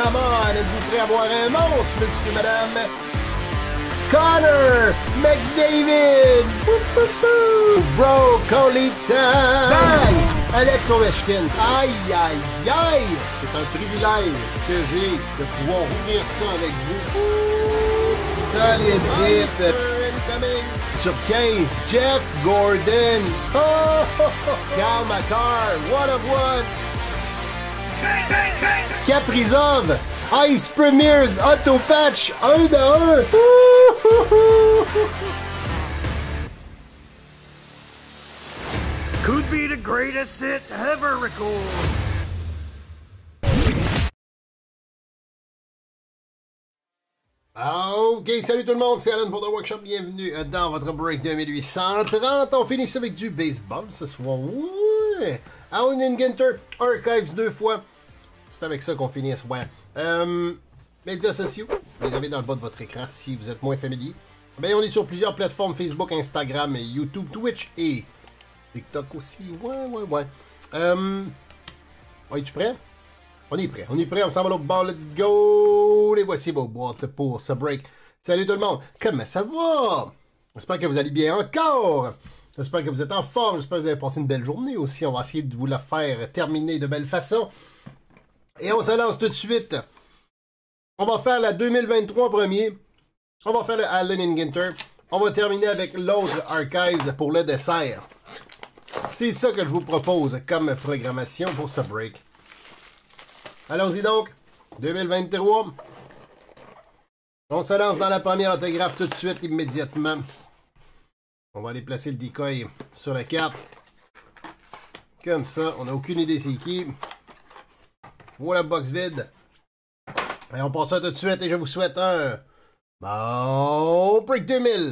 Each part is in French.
Come on, êtes-vous prêts à voir un monstre, monsieur, madame? Connor McDavid! Bro, Colita! Bang! Alex Ovechkin! Aïe, aïe, aïe! C'est un privilège que j'ai de pouvoir ouvrir ça avec vous. Solide hit! Sur 15, Jeff Gordon! Cal McCarr! One of one! Kaprizov! Ice Premiers Auto Patch 1 de 1! Could be the greatest hit ever recorded. Ok, salut tout le monde, c'est Alan pour The Workshop, bienvenue dans votre break de 1830. On finit ça avec du baseball ce soir. Ouais! Allen & Ginter, Archives 2 fois. C'est avec ça qu'on finit ce soir. Médias sociaux, vous les avez dans le bas de votre écran si vous êtes moins familier. Ben, on est sur plusieurs plateformes, Facebook, Instagram, YouTube, Twitch et TikTok aussi. Ouais. Es-tu prêt? On est prêt, on s'en va l'autre bord, let's go! Les voici vos boîtes pour ce break. Salut tout le monde, comment ça va? J'espère que vous allez bien encore. J'espère que vous êtes en forme, j'espère que vous avez passé une belle journée aussi. On va essayer de vous la faire terminer de belle façon. Et on se lance tout de suite. On va faire la 2023 en premier. On va faire le Allen & Ginter. On va terminer avec l'autre Archives pour le dessert. C'est ça que je vous propose comme programmation pour ce break. Allons-y donc. 2023. On se lance dans la première autographe tout de suite, immédiatement. On va aller placer le decoy sur la carte. Comme ça, on n'a aucune idée c'est qui. Voilà, box vide. Et on passe ça tout de suite et je vous souhaite un bon break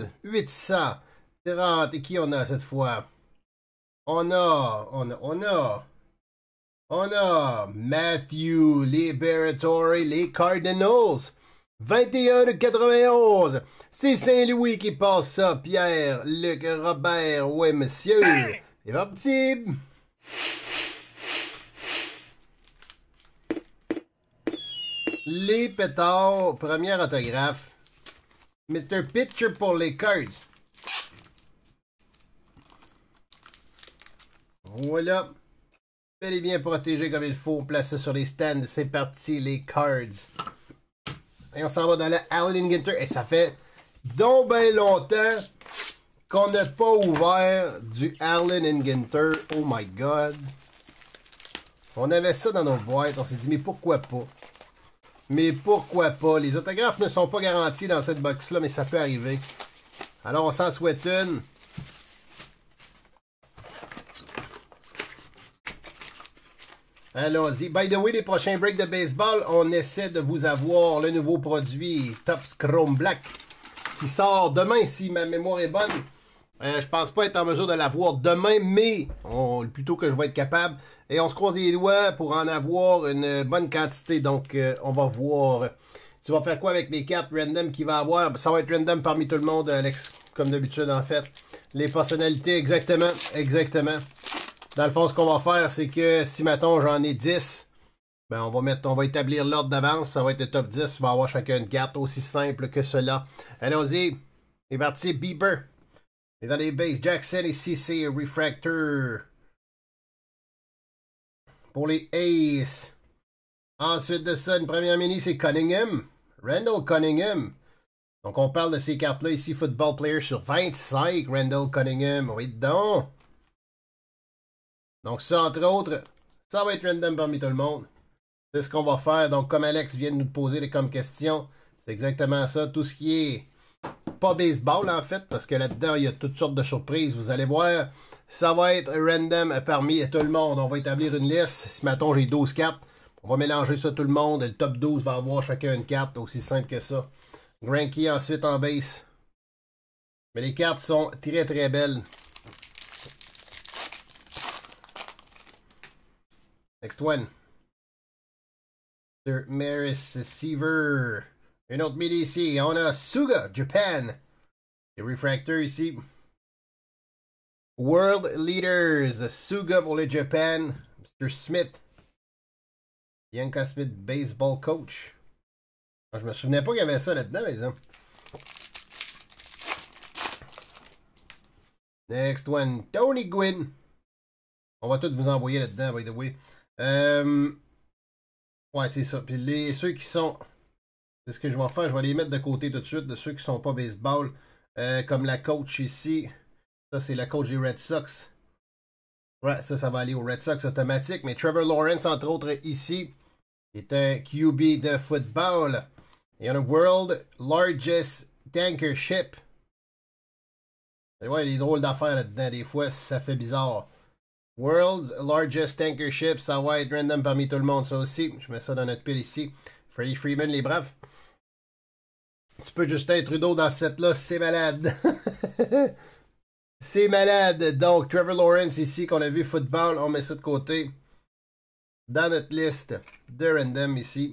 2830. Et qui on a cette fois? On a Matthew Liberatore, les Cardinals. 21 de 91. C'est Saint-Louis qui passe ça. Pierre-Luc Robert. Ouais, monsieur. C'est parti. Les pétards, première autographe. Mr. Pitcher pour les Cards. Voilà. Bel et bien protégé comme il faut. Placé sur les stands. C'est parti, les Cards. Et on s'en va dans le Allen & Ginter. Et ça fait donc bien longtemps qu'on n'a pas ouvert du Allen & Ginter. Oh my God. On avait ça dans nos boîtes. On s'est dit, mais pourquoi pas? Mais pourquoi pas? Les autographes ne sont pas garantis dans cette box-là, mais ça peut arriver. Alors, on s'en souhaite une. Allons-y. By the way, les prochains breaks de baseball, on essaie de vous avoir le nouveau produit Topps Chrome Black qui sort demain, si ma mémoire est bonne. Je pense pas être en mesure de l'avoir demain, mais plutôt que je vais être capable. Et on se croise les doigts pour en avoir une bonne quantité. Donc, on va voir. Tu vas faire quoi avec les cartes random qu'il va avoir? Ça va être random parmi tout le monde, Alex. Comme d'habitude, en fait. Les personnalités, exactement. Dans le fond, ce qu'on va faire, c'est que si, mettons, j'en ai 10, ben, on va établir l'ordre d'avance. Ça va être le top 10. On va avoir chacun une carte aussi simple que cela. Allons-y. C'est parti, Bieber. Et dans les bases, Jackson ici, c'est Refractor. Pour les Aces. Ensuite de ça, une première mini, c'est Cunningham. Randall Cunningham. Donc, on parle de ces cartes-là ici. Football Player sur 25. Randall Cunningham. Oui, donc. Donc, ça, entre autres, ça va être random parmi tout le monde. C'est ce qu'on va faire. Donc, comme Alex vient de nous poser comme question, c'est exactement ça. Tout ce qui est pas baseball, en fait, parce que là-dedans, il y a toutes sortes de surprises. Vous allez voir, ça va être random parmi tout le monde. On va établir une liste. Si, mettons, j'ai 12 cartes, on va mélanger ça tout le monde. Le top 12 va avoir chacun une carte, aussi simple que ça. Greinke ensuite en base. Mais les cartes sont très, très belles. Next one. Sir Maris Seaver. Une autre mini ici. On a Suga, Japan. Les refracteurs ici. World Leaders. Suga pour le Japan. Mr. Smith. Bianca Smith, baseball coach. Je me souvenais pas qu'il y avait ça là-dedans, mais ça. Next one, Tony Gwynn. On va tous vous envoyer là-dedans, by the way. Ouais, c'est ça. Puis ceux qui sont... C'est ce que je vais faire. Je vais les mettre de côté tout de suite, de ceux qui sont pas baseball. Comme la coach ici. Ça, c'est la coach des Red Sox. Ouais, ça va aller aux Red Sox automatique. Mais Trevor Lawrence, entre autres, ici, était QB de football. Il y a un World Largest Tanker Ship. Et ouais, il y a des drôles d'affaires là-dedans. Des fois, ça fait bizarre. World's Largest Tanker Ship, ça va être random parmi tout le monde, ça aussi. Je mets ça dans notre pile ici. Freddie Freeman, les braves. Tu peux Justin Trudeau dans cette là, c'est malade. C'est malade. Donc, Trevor Lawrence ici, qu'on a vu football, on met ça de côté. Dans notre liste de random ici.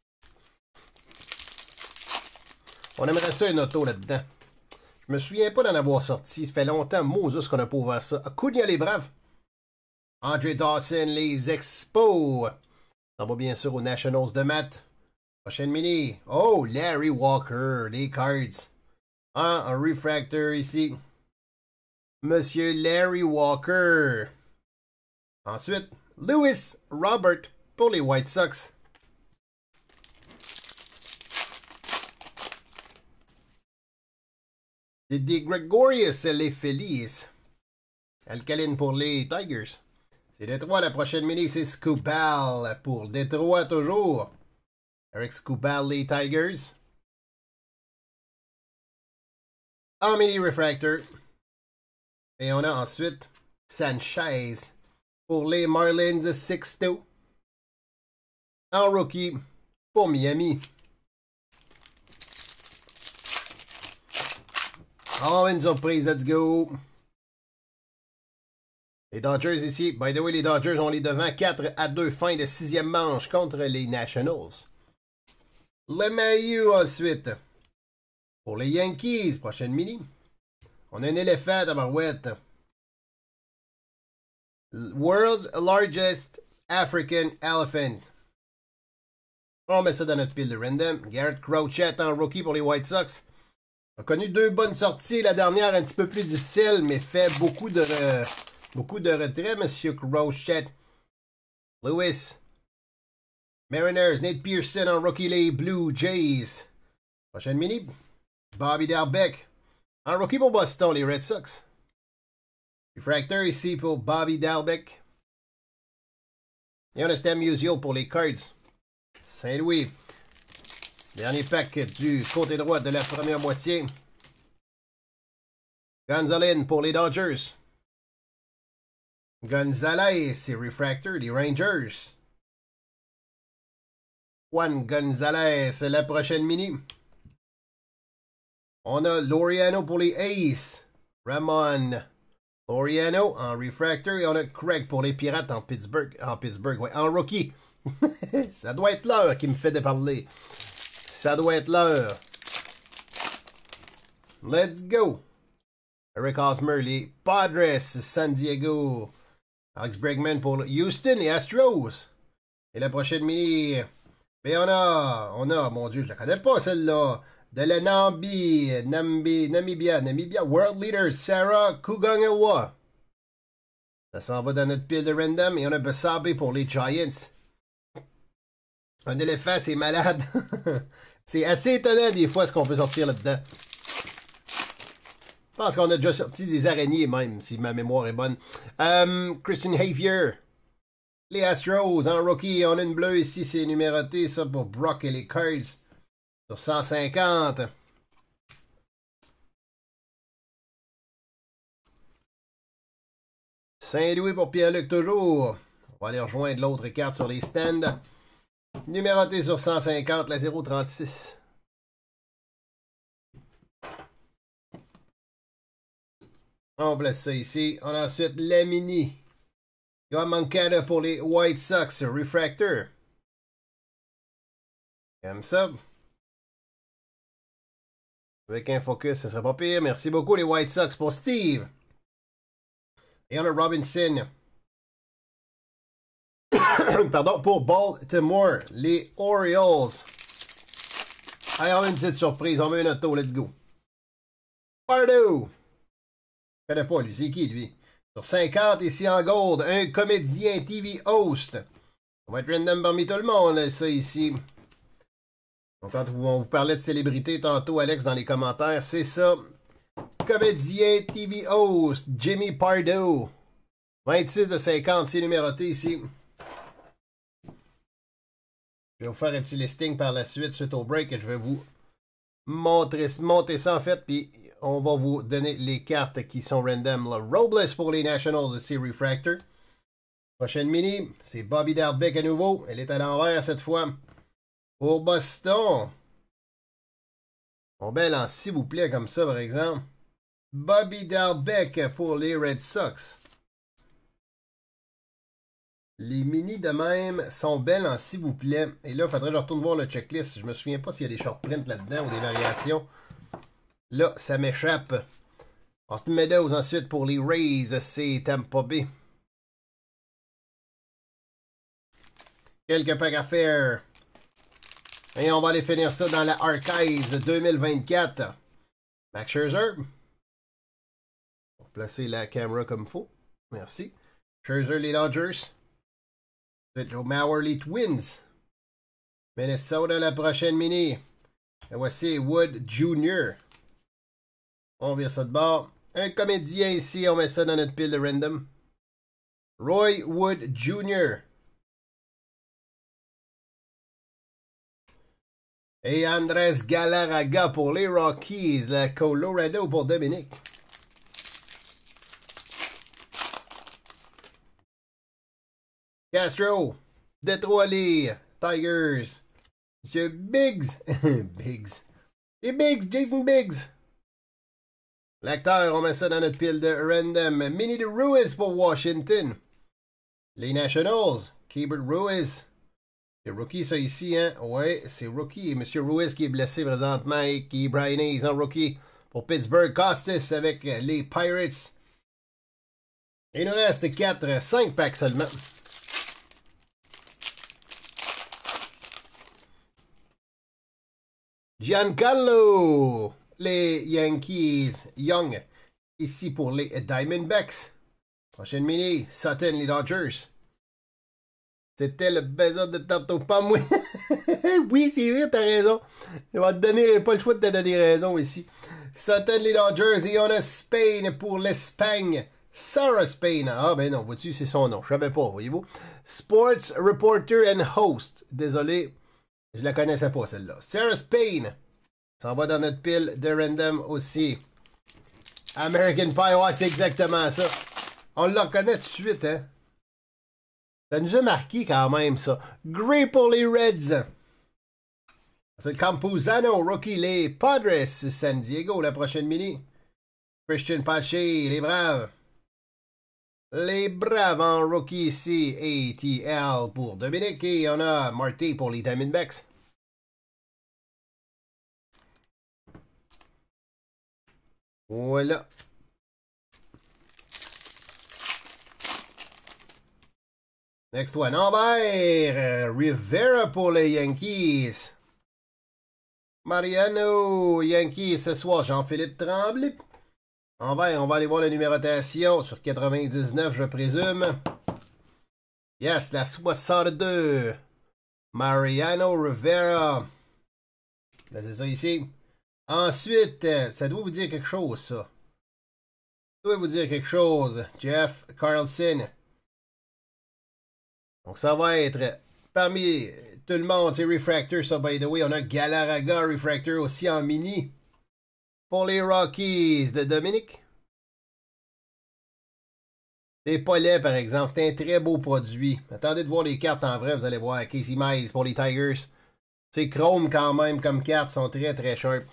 On aimerait ça une auto là-dedans. Je me souviens pas d'en avoir sorti. Ça fait longtemps, Moses, qu'on a pas ouvert ça. Acuna, les braves. Andre Dawson, les Expos. Ça va bien sûr aux Nationals de Matt. Prochaine mini. Oh, Larry Walker, les Cards. Un refractor ici. Monsieur Larry Walker. Ensuite, Lewis Robert pour les White Sox. Didi Gregorius, les Phillies. Alcaline pour les Tigers. C'est Détroit, la prochaine mini, c'est Scoobal pour Détroit toujours. Eric Scoobal, les Tigers. En mini refractor. Et on a ensuite Sanchez pour les Marlins 6-2. En rookie pour Miami. Oh, une surprise, let's go. Les Dodgers ici. By the way, les Dodgers ont les devants 4-2 fin de 6e manche contre les Nationals. Le Mayu ensuite. Pour les Yankees, prochaine mini. On a un éléphant à Marouette. World's Largest African Elephant. On met ça dans notre pile de random. Garrett Crochet en rookie pour les White Sox. On a connu 2 bonnes sorties. La dernière un petit peu plus difficile, mais fait beaucoup de retraits, Monsieur Crochet. Lewis. Mariners, Nate Pearson en rookie les Blue Jays. Prochaine mini. Bobby Dalbec. En rookie pour Boston, les Red Sox. Refractor ici pour Bobby Dalbec. Et on a Stan Musial pour les Cards. Saint-Louis. Dernier pack du côté droit de la première moitié. Gonzalez pour les Dodgers. Gonzalez, c'est Refractor, les Rangers. Juan Gonzalez, la prochaine mini. On a Laureano pour les Aces. Ramon Laureano en Refractor. Et on a Craig pour les Pirates en Pittsburgh. Ouais, en rookie. Ça doit être l'heure qui me fait de parler. Ça doit être l'heure. Let's go. Eric Hosmer, les Padres, San Diego. Alex Bregman pour Houston, les Astros. Et la prochaine mini. Mais on a, mon Dieu, je la connais pas celle-là. De la Namibia, World Leader, Sarah Kugangawa. Ça s'en va dans notre pile de random. Et on a Basabe pour les Giants. Un éléphant, c'est malade. C'est assez étonnant des fois ce qu'on peut sortir là-dedans. Je pense qu'on a déjà sorti des araignées même, si ma mémoire est bonne. Christian Javier. Les Astros en rookie. On a une bleue ici, c'est numéroté. Ça pour Brock et les Cards. Sur 150. Saint-Louis pour Pierre-Luc toujours. On va aller rejoindre l'autre carte sur les stands. Numéroté sur 150, la 036. On place ça ici. On a ensuite la mini. Yohan Moncada pour les White Sox. Refractor. Comme ça. Avec un focus, ce serait pas pire. Merci beaucoup les White Sox pour Steve. Et on a Robinson. Pardon, pour Baltimore, les Orioles. Allez, on a une petite surprise. On veut une auto. Let's go. Pardo. Je connais pas, lui. C'est qui, lui? Sur 50, ici en gold, un comédien TV host. On va être random parmi tout le monde, ça, ici. Donc, quand on vous parlait de célébrité tantôt, Alex, dans les commentaires, c'est ça. Comédien TV host, Jimmy Pardo. 26 de 50, c'est numéroté ici. Je vais vous faire un petit listing par la suite au break, et je vais vous monter ça en fait, puis on va vous donner les cartes qui sont random. Là. Robles pour les Nationals, c'est Refractor. Prochaine mini, c'est Bobby Dalbec à nouveau. Elle est à l'envers cette fois. Pour Boston. On belle en s'il vous plaît comme ça par exemple. Bobby Dalbec pour les Red Sox. Les mini de même sont belles en s'il vous plaît. Et là, il faudrait que je retourne voir le checklist. Je me souviens pas s'il y a des short prints là-dedans ou des variations. Là, ça m'échappe. Austin Meadows ensuite pour les Rays, c'est Tampa Bay. Quelques packs à faire. Et on va aller finir ça dans la Archives 2024. Max Scherzer. On va placer la caméra comme il faut. Merci. Scherzer, les Dodgers. Joe Mauer, les Twins. Minnesota, la prochaine mini. Et voici Wood Jr. On vire ça de bord. Un comédien ici, on met ça dans notre pile de random. Roy Wood Jr. Et Andrés Galarraga pour les Rockies, la Colorado pour Dominique. Castro, Détroit les Tigers. Monsieur Biggs. Biggs. Et Biggs, Jason Biggs. L'acteur, on met ça dans notre pile de random. Mini de Ruiz pour Washington. Les Nationals, Keibert Ruiz. C'est rookie ça ici, hein? Ouais, c'est rookie. Monsieur Ruiz qui est blessé présentement et qui est Brian Hayes en rookie pour Pittsburgh. Costas avec les Pirates. Il nous reste 5 packs seulement. Giancarlo, les Yankees, Young, ici pour les Diamondbacks. Prochaine mini, Sutton, les Dodgers. C'était le baiser de tantôt, pas moi. Oui, c'est vrai, t'as raison. Je vais te donner, pas le choix de te donner raison ici. Sutton, les Dodgers, et on a Spain pour l'Espagne. Sarah Spain. Ah ben non, vois-tu, c'est son nom. Je savais pas, voyez-vous. Sports Reporter and Host. Désolé. Je la connaissais pas, celle-là. Sarah Spain. Ça va dans notre pile de random aussi. American Pie, ouais, c'est exactement ça. On la reconnaît tout de suite, hein. Ça nous a marqué quand même, ça. Gray pour les Reds. C'est Campuzano, rookie, les Padres, San Diego, la prochaine mini. Christian Pache, les Braves. Les Braves en rookie ici, ATL pour Dominique et on a Marty pour les Diamondbacks. Voilà. Next one, Albert Rivera pour les Yankees. Mariano, Yankees ce soir, Jean-Philippe Tremblay. En vert, on va aller voir la numérotation sur 99, je présume. Yes, la 62. Mariano Rivera. Là, c'est ça ici. Ensuite, ça doit vous dire quelque chose, ça. Ça doit vous dire quelque chose. Jeff Carlson. Donc, ça va être parmi tout le monde, c'est Refractor, ça, by the way. On a Galarraga Refractor aussi en mini. Pour les Rockies de Dominique. C'est pas laid, par exemple. C'est un très beau produit. Attendez de voir les cartes en vrai, vous allez voir. Casey Mize pour les Tigers. C'est chrome quand même comme cartes, sont très très sharp.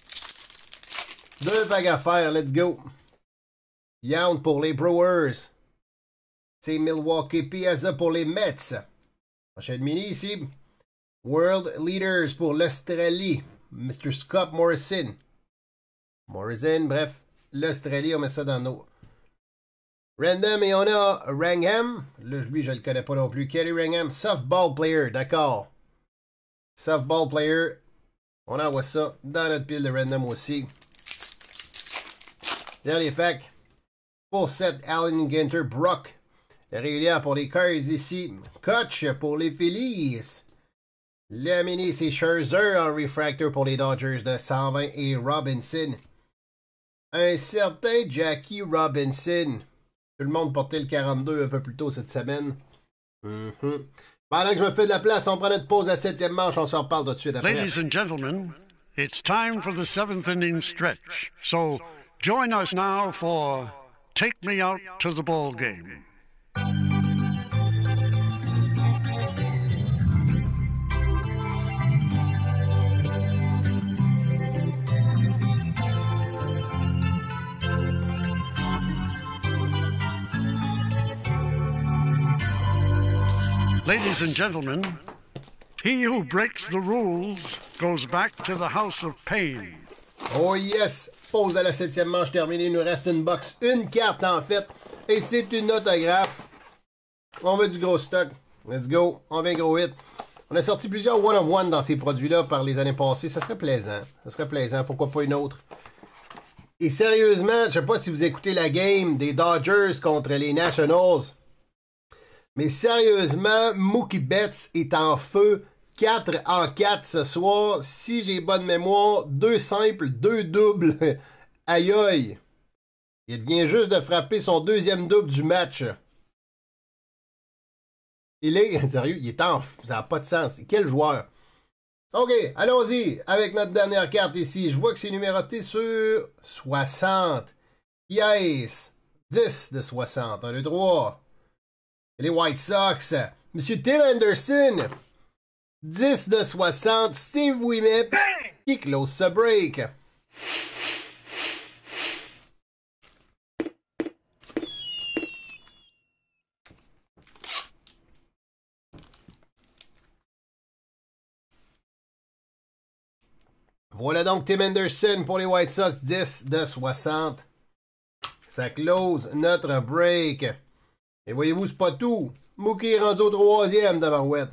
2 bagues à faire, let's go. Yount pour les Brewers. C'est Milwaukee Piazza pour les Mets. Prochaine mini ici. World Leaders pour l'Australie. Mr. Scott Morrison. Morrison, bref, l'Australie, on met ça dans nos Random, et on a Rangham. Là, lui, je le connais pas non plus. Kelly Rangham, softball player, d'accord. Softball player. On envoie ça dans notre pile de random aussi. Dernier pack. Pour 7, Allen Ginter, Brock. La régulière pour les Cards ici. Kutch pour les Phillies. Le mini, c'est Scherzer en refractor pour les Dodgers de 120 et Robinson. Un certain Jackie Robinson. Tout le monde portait le 42 un peu plus tôt cette semaine. Pendant que je me fais de la place, on prend notre pause à 7e manche. On s'en reparle tout de suite après. Ladies and gentlemen, it's time for the 7th inning stretch. So join us now for Take Me Out to the Ball Game. Ladies and gentlemen, he who breaks the rules goes back to the house of pain. Oh yes! Pause à la 7e manche terminée. Il nous reste une box, une carte en fait. Et c'est une autographe. On veut du gros stock. Let's go. On vient gros hit. On a sorti plusieurs one-of-one dans ces produits-là par les années passées. Ça serait plaisant. Ça serait plaisant. Pourquoi pas une autre? Et sérieusement, je sais pas si vous écoutez la game des Dodgers contre les Nationals. Mais sérieusement, Mookie Betts est en feu. 4 en 4 ce soir. Si j'ai bonne mémoire, 2 simples, 2 doubles. Aïe aïe. Il vient juste de frapper son deuxième double du match. Il est, sérieux, il est en feu. Ça n'a pas de sens. Quel joueur. OK, allons-y avec notre dernière carte ici. Je vois que c'est numéroté sur 60. Yes. 10 de 60. 1, 2, 3. Les White Sox. Monsieur Tim Anderson. 10 de 60. Steve Ouimet. Qui close ce break. Voilà donc Tim Anderson pour les White Sox. 10 de 60. Ça close notre break. Et voyez-vous, c'est pas tout. Mookie est rendu au 3e d'Avarouette.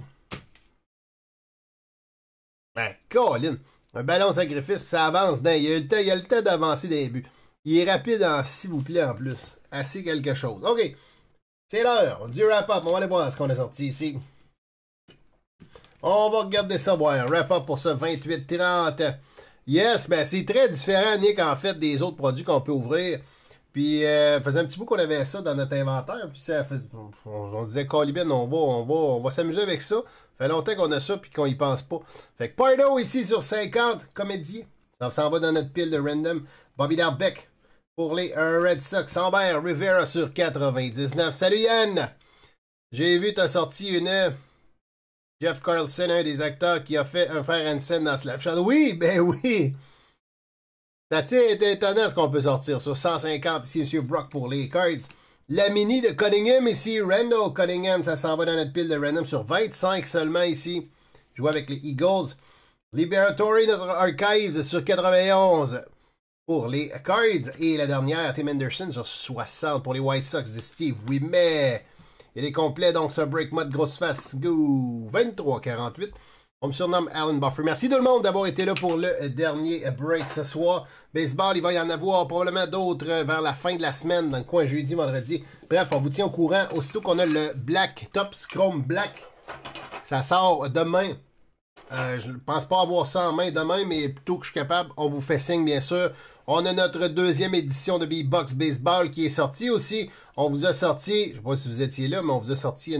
Ben, Colin. Un ballon sacrifice, puis ça avance. Il y a le temps d'avancer des buts. Il est rapide, s'il vous plaît, en plus. Assez quelque chose. OK. C'est l'heure du wrap-up. On va aller voir ce qu'on a sorti ici. On va regarder ça, voir. Wrap-up pour ce 28-30. Yes, ben c'est très différent, Nick, en fait, des autres produits qu'on peut ouvrir. Puis, faisait un petit bout qu'on avait ça dans notre inventaire. Puis, ça faisait, on disait, Colibin, on va s'amuser avec ça. Ça fait longtemps qu'on a ça, puis qu'on y pense pas. Fait que Pardo ici sur 50, comédie. Ça s'en va dans notre pile de random. Bobby Dalbec pour les Red Sox. Sambert Rivera sur 99. Salut Yann! J'ai vu, t'as sorti une Jeff Carlson, un des acteurs qui a fait un Fair Hansen dans Slapshot. Oui, ben oui! C'est assez étonnant ce qu'on peut sortir. Sur 150, ici, M. Brock pour les Cards. La mini de Cunningham, ici, Randall Cunningham, ça s'en va dans notre pile de random sur 25 seulement, ici. Joue avec les Eagles. Liberatory, notre Archives, sur 91 pour les Cards. Et la dernière, Tim Anderson, sur 60 pour les White Sox de Steve Ouimet. Il est complet, donc ce break mode grosse face. Go! 23-48. On me surnomme Alan Buffer. Merci tout le monde d'avoir été là pour le dernier break ce soir. Baseball, il va y en avoir probablement d'autres vers la fin de la semaine, dans le coin jeudi, vendredi. Bref, on vous tient au courant. Aussitôt qu'on a le Black Top Chrome Black, ça sort demain. Je ne pense pas avoir ça en main demain, mais plutôt que je suis capable, on vous fait signe, bien sûr. On a notre deuxième édition de B-Box Baseball qui est sortie aussi. On vous a sorti, je ne sais pas si vous étiez là, mais on vous a sorti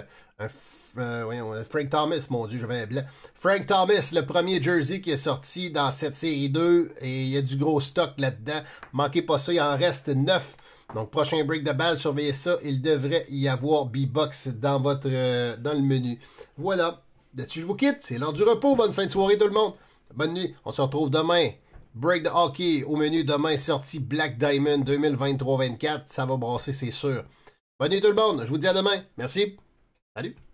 Frank Thomas, mon Dieu, j'avais un blanc. Frank Thomas, le premier jersey qui est sorti dans cette série 2. Et il y a du gros stock là-dedans. Manquez pas ça, il en reste 9. Donc, prochain break de balle, surveillez ça. Il devrait y avoir B-Box dans le menu. Voilà. Là-dessus, je vous quitte. C'est l'heure du repos. Bonne fin de soirée, tout le monde. Bonne nuit. On se retrouve demain. Break de hockey au menu demain, sorti Black Diamond 2023-24. Ça va brasser, c'est sûr. Bonne nuit, tout le monde. Je vous dis à demain. Merci. Salut.